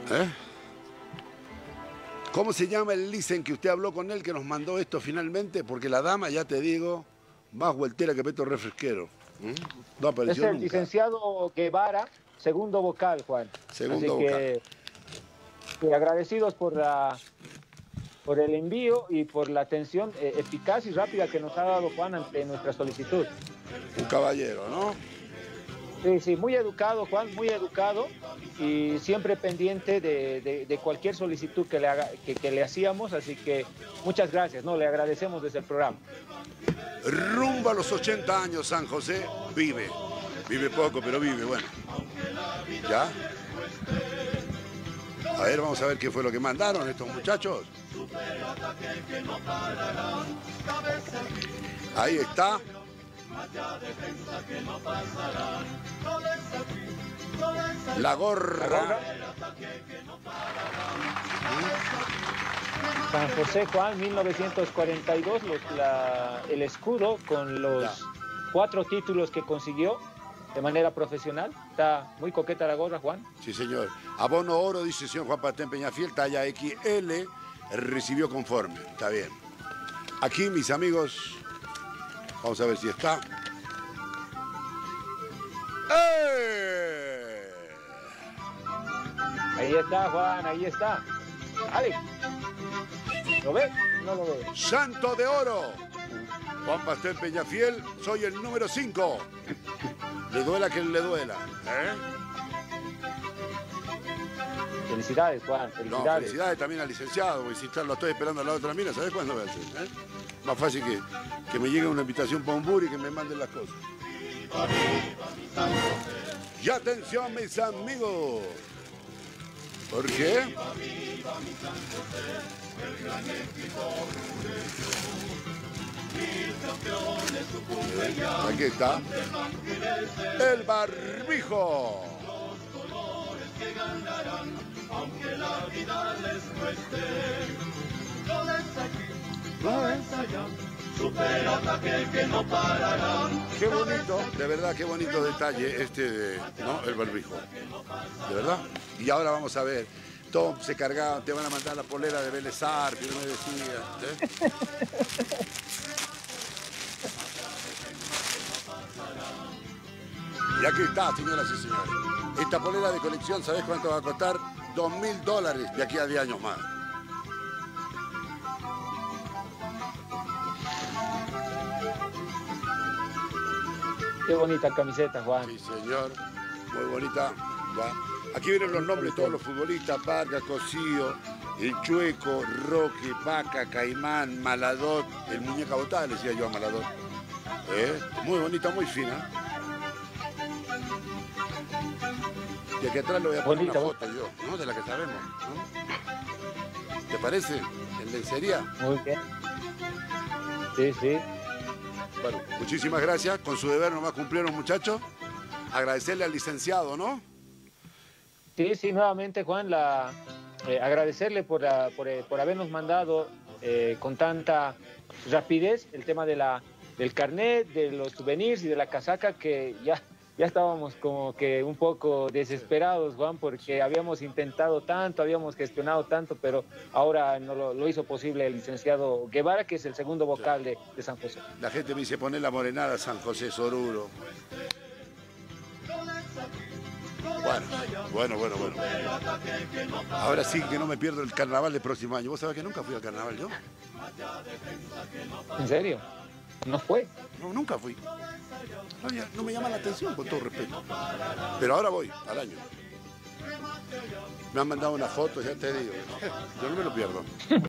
¿Eh? ¿Cómo se llama el licen que usted habló con él que nos mandó esto finalmente? Porque la dama, ya te digo, más vueltera que Peto Refresquero. No Es apareció el nunca. licenciado Guevara, segundo vocal, Juan. Segundo Así vocal. que agradecidos por el envío y por la atención eficaz y rápida que nos ha dado Juan ante nuestra solicitud. Un caballero, ¿no? Sí, sí, muy educado, Juan, muy educado y siempre pendiente de cualquier solicitud que le hacíamos, así que muchas gracias, ¿no? Le agradecemos desde el programa. Rumbo a los 80 años, San José vive. Vive poco, pero vive, bueno. ¿Ya? A ver, vamos a ver qué fue lo que mandaron estos muchachos. Ahí está. La gorra. San José, Juan, 1942, el escudo con los 4 títulos que consiguió de manera profesional. Está muy coqueta la gorra, Juan. Sí, señor. Abono oro, dice el señor Juan Pastén Peñafiel, talla XL, recibió conforme. Está bien. Aquí, mis amigos, vamos a ver si está. ¡Eh! Ahí está, Juan, ahí está. ¡Ale! ¿Lo ve? No lo ve. Santo de oro. Juan Pastén Peñafiel, soy el número 5. Le duela que le duela. ¿Eh? Felicidades, Juan, No, felicidades. felicidades también al licenciado, porque si lo estoy esperando a la otra mina, ¿sabes cuándo voy a hacer? ¿Eh? Más fácil que me llegue una invitación para un buri y que me manden las cosas. Y atención, mis amigos. ¿Por qué? Aquí está. El barbijo. Aunque la vida les cueste, no ensayan, superataque que no pararán. Qué bonito, de verdad, qué bonito detalle ¿no? El barbijo. De verdad. Y ahora vamos a ver. Tom se cargaba, te van a mandar la polera de Vélez Sarsfield, no me decía. Y aquí está, señoras y señores. Esta polera de colección, ¿sabés cuánto va a costar? $2000 de aquí a 10 años más. Qué bonita camiseta, Juan. Sí, señor. Muy bonita. ¿Ya? Aquí vienen los nombres de todos los futbolistas. Vargas, Cosío, El Chueco, Roque, Vaca, Caimán, Maladot. El Muñeca Botada, le decía yo a Maladot. Muy bonita, muy fina. Y aquí atrás le voy a poner una foto yo, ¿no? De la que sabemos, ¿no? ¿Te parece? En lencería. Muy bien. Sí, sí. Bueno, muchísimas gracias. Con su deber nomás cumplieron, muchachos. Agradecerle al licenciado, ¿no? Sí, sí, nuevamente, Juan, agradecerle por habernos mandado con tanta rapidez el tema del carnet, de los souvenirs y de la casaca, que ya estábamos como que un poco desesperados, Juan, porque habíamos intentado tanto, habíamos gestionado tanto, pero ahora no lo hizo posible el licenciado Guevara, que es el segundo vocal de San José. La gente me dice poner la morenada San José Soruro. Bueno. Ahora sí que no me pierdo el carnaval del próximo año. ¿Vos sabés que nunca fui al carnaval yo? ¿En serio? ¿No fue? No, nunca fui. No me llama la atención, con todo respeto. Pero ahora voy, al año. Me han mandado una foto, ya te digo. Yo no me lo pierdo.